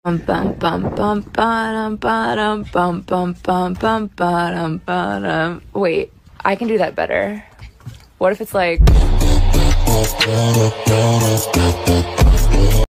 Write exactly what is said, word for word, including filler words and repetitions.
Bum bum bum bum ba-dum ba-dum bum bum bum bum ba-dum ba-dum. Wait, I can do that better. What if it's like